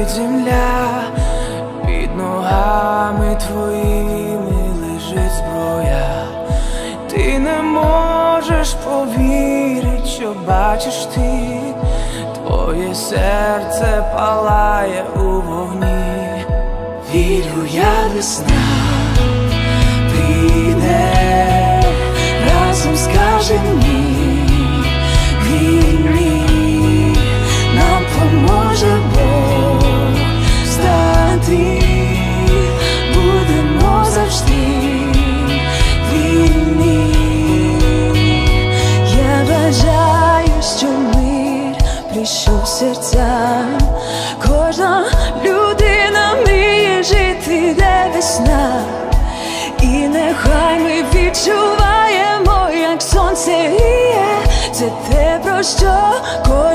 під земля, під ногами твоїми лежить зброя. Ти не можеш повірити, що бачиш ти. Твоє серце палає у вогні. Вірю я, весна прийде, разом скаже ні, вільні, нам поможе Бог стати, будемо завжди вільні. Я бажаю, що мир прийшов серцям, кожна людина мріє жити, де весна. І нехай ми відчуваємо, як сонце гріє, це те, про що